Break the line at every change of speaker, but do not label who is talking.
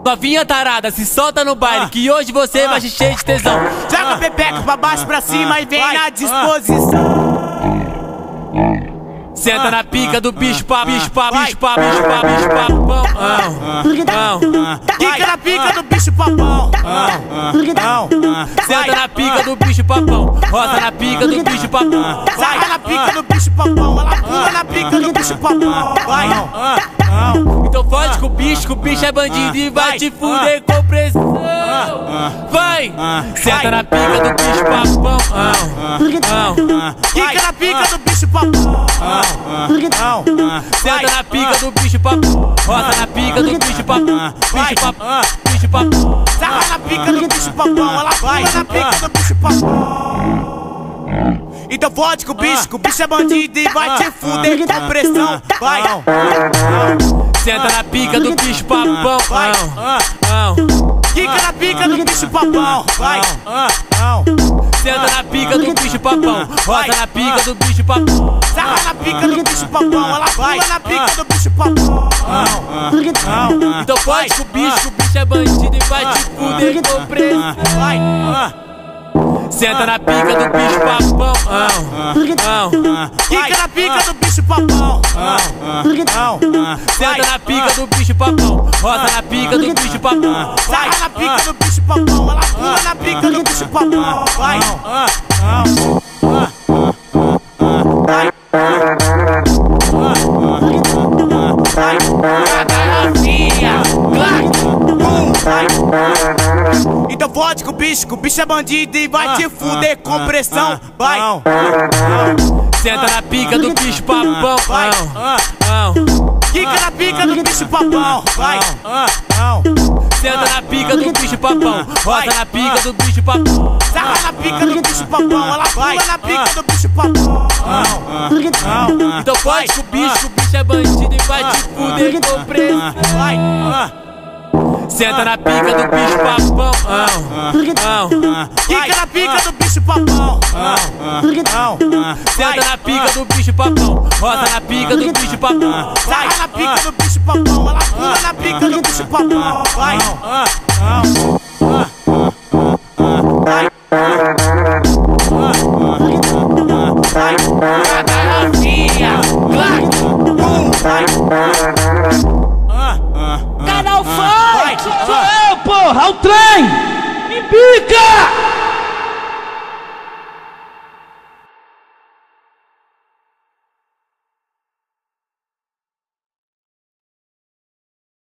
Novinha tarada, se solta no baile, que hoje você vai cheio de tesão.
Joga a pepeca pra baixo, pra cima e vem na disposição.
Senta na pica do bicho pa, bicho pa, bicho pa, bicho pa, bicho pa,
Quica na pica do bicho papão.
Senta na pica do bicho papão, roda na pica do bicho papão.
Sai na pica do bicho papão, ela pula na pica do bicho papão. Vai.
Então fode com o bicho é bandido e vai te fuder com pressão. Vai! Senta na pica do bicho papão.
Quica na pica do bicho papão.
Senta na pica do bicho papão, roda na pica do bicho papão. Bicho papão, bicho papão.
Sarra na pica do bicho papão, ela pula na pica do bicho papão. Então fode com o bicho é bandido e vai te fuder com pressão. Vai.
Senta na pica do bicho papão.
Quica na pica do bicho papão. Vai.
Senta na pica do bicho papão, roda na pica do bicho papão.
Sarra na pica do bicho papão, ela pula na pica do bicho papão.
Então fode com o bicho é bandido e vai te fuder com pressão.
Vai.
Senta na pica do bicho papão.
Quica na pica do bicho papão.
Senta na pica do bicho papão, roda na pica do bicho papão.
Sarra na pica do bicho papão, ela pula na pica do bicho papão. Vai. Então fode com o bicho é bandido e vai te fuder com pressão. Vai.
Senta na pica do bicho papão.
Quica na pica do bicho papão. Vai.
Senta na pica do bicho papão, roda na pica do bicho papão.
Sarra na pica do bicho papão, ela pula na pica do bicho papão.
Então fode com o bicho é bandido e vai te fuder com pressão.
Vai.
Senta na pica do bicho papão.
Quica na pica do bicho papão.
Senta na pica do bicho papão, roda na pica do bicho papão.
Sarra na pica do bicho papão, ela pula na pica do bicho papão. Vai.
Canal Funk! Sou eu, porra! O trem! Me pica!